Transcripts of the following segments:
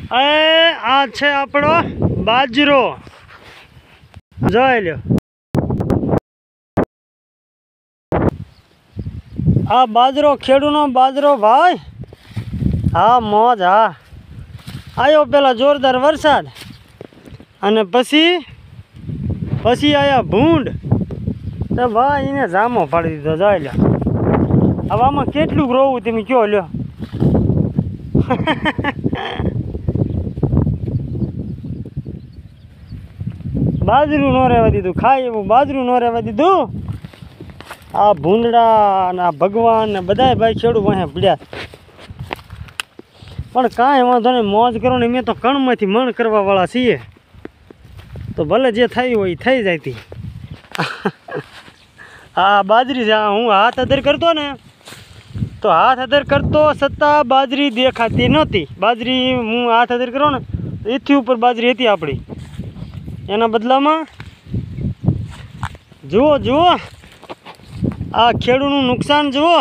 આ છે આપણો બાજરો, જોઈ લ્યો આ બાજરો, ખેડૂનો બાજરો ભાઈ। હા મોજ, હા આવ્યો પેલા જોરદાર વરસાદ અને પછી આયા ભૂંડ, તો ભાઈ એને જામો પાડી દીધો, જોઈ લ્યો। હવે આમાં કેટલું રોવું તમે કયો લ્યો। બાજરું ન રહેવા દીધું, ખાય એવું બાજરું ન રહેવા દીધું। આ ભૂંડડા ને આ ભગવાન ને બધા ભાઈ ખેડૂત વાહે પડ્યા, પણ કાંઈ વાંધો નહીં, મોજ કરો ને। મેં તો કણમાંથી મણ કરવા વાળા છીએ, તો ભલે જે થયું હોય એ થઈ જાય તી। આ બાજરી છે, હું હાથ અધર કરતો ને તો હાથ અધર કરતો છતાં બાજરી દેખાતી નહોતી। બાજરી હું હાથ અધર કરો ને તો એથી ઉપર બાજરી હતી આપણી, એના બદલામાં જુઓ જુઓ આ ખેડૂતનું નુકસાન જુઓ।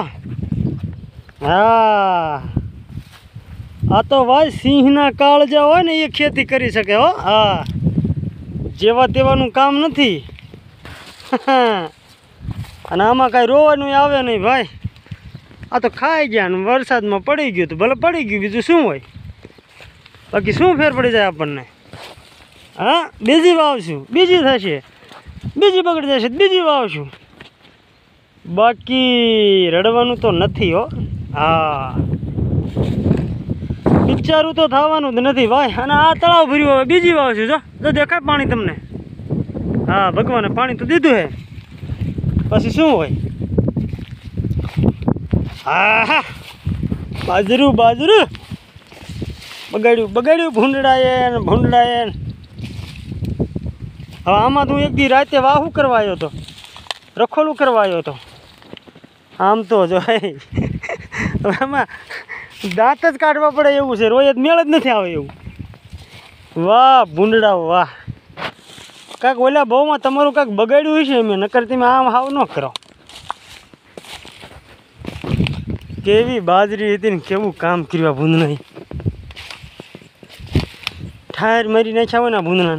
હા આ તો ભાઈ સિંહના કાળજા હોય ને એ ખેતી કરી શકે હો। હા જેવા તેવાનું કામ નથી। અને આમાં કાંઈ રોવાનું આવે નહીં ભાઈ, આ તો ખાઈ ગયા ને વરસાદમાં પડી ગયું તો ભલે પડી ગયું, બીજું શું હોય, બાકી શું ફેર પડી જાય આપણને। હા બીજી વાવશું, બીજી થશે, બીજી બગડી જશે, બીજી વાવશું, બાકી રડવાનું તો નથી હો। હા વિચારું તો થવાનું જ નથી ભાઈ। અને આ તળાવ ભર્યું, હવે બીજી વાવશું, જો દેખાય પાણી તમને। હા ભગવાને પાણી તો દીધું હે, પછી શું હોય। હા બાજરું બાજરું બગાડ્યું બગાડ્યું, ભૂંડડાએ ને ભૂંડડાએ। હવે આમાં તું એક દી રાતે વાહું કરવા આવ્યો હતો, રખોલું કરવા આવ્યો હતો। આમ તો જો આમાં દાંત જ કાઢવા પડે એવું છે, રોજ મેળ જ નથી આવે એવું। વાહ ભૂંડડાઓ વાહ, કાંઈક ઓલા બહુમાં તમારું કાંઈક બગાડ્યું હશે, મેં નકર તમે આમ હાવ ન કરો। કેવી બાજરી હતી ને કેવું કામ કર્યું આ ભૂંદનાએ, ઠાયર મારી નાખ્યા હોય ને ભૂંદનાને,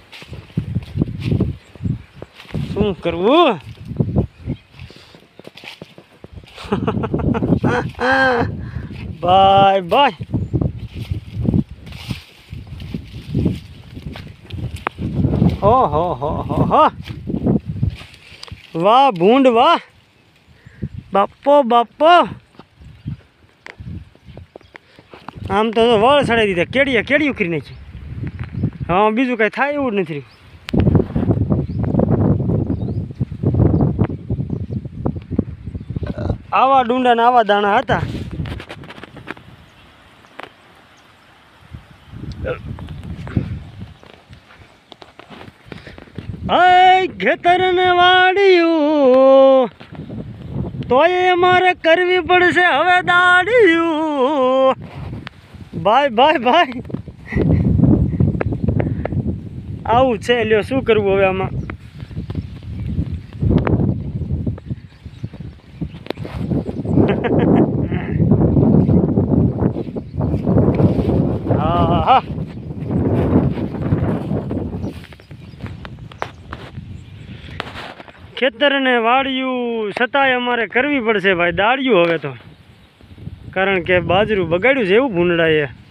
શું કરવું। Bye bye. ઓહો હો હો, વાહ ભૂંડ વાહ, બાપો બાપો। આમ તો વળ ચડાવી દીધા, કેડિયું કરી નાખી। હા બીજું કાંઈ થાય એવું જ નથી। આવા ડુંડા ને આવા દાણા હતા। ખેતર ને વાડિયું તોય મારે કરવી પડશે હવે દાડિયું। ભાઈ ભાઈ ભાઈ આવું છે, લ્યો શું કરવું હવે આમાં। હા હા ખેતર ને વાડિયું છતાંય અમારે કરવી પડશે ભાઈ દાડિયું હવે તો, કારણ કે બાજરું બગાડ્યું છે એવું ભૂંડડાએ।